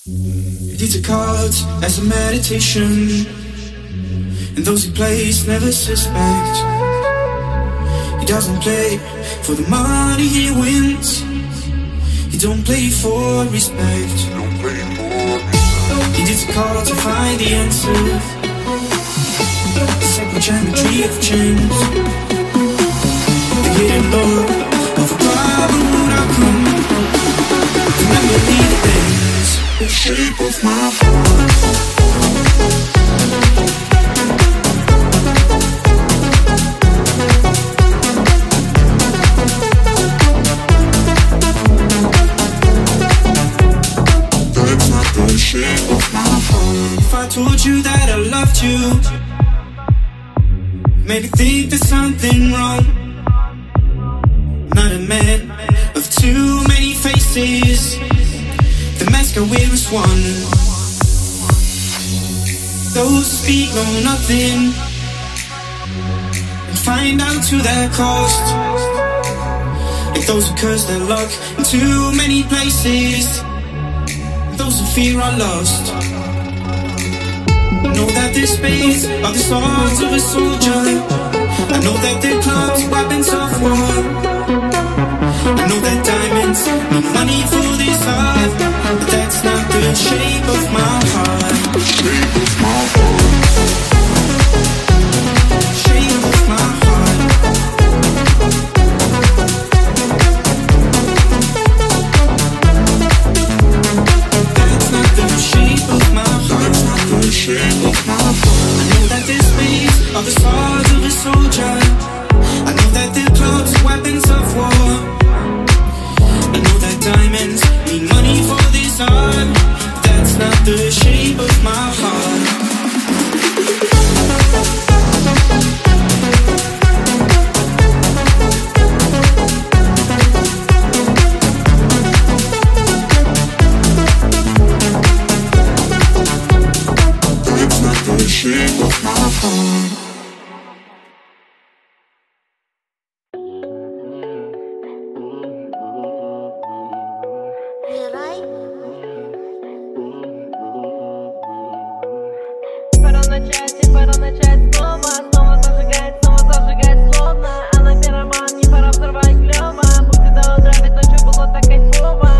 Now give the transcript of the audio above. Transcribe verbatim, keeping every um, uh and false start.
He did the cards as a meditation, and those he plays never suspect. He doesn't play for the money he wins. He don't play for respect. He did the cards to find the answer, the sacred geometry of change, the hidden law of a brotherhood outcome. Remember me the days, the shape of my heart. If I told you that I loved you, maybe think there's something wrong. Not a man of too many faces, the mask I wear is one. Those who speak know nothing and find out to their cost. Like those who curse their luck in too many places, those who fear are lost. Know that there's spades are the swords of a soldier. I know that they're clubs, weapons of war. I know that diamonds need money for this art, but that's not the shape of my heart. Shape of my heart. Shape of my heart. That's not the shape of my heart. The shape of my heart. I know that this space are the swords of a soldier. I know that they're clubs, weapons of war. I know that diamonds need money for this art. That's not the shape of my heart. Shape of my heart. Пора начать и пора начать снова. Снова зажигать, снова зажигать словно. А на пироман не пора взорвать клёво. Пусть это утро, ведь ночью было так кайфово.